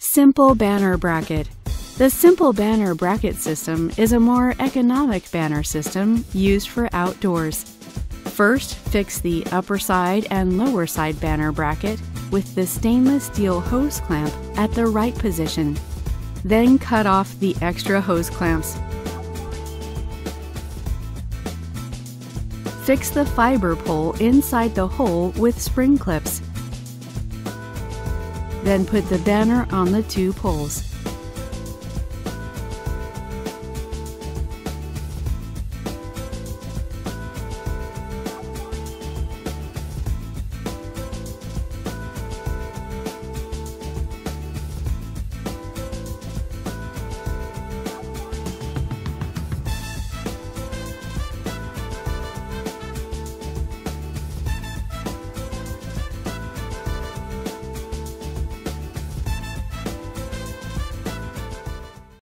Simple banner bracket. The simple banner bracket system is a more economic banner system used for outdoors. First, fix the upper side and lower side banner bracket with the stainless steel hose clamp at the right position. Then cut off the extra hose clamps. Fix the fiber pole inside the hole with spring clips. Then put the banner on the two poles.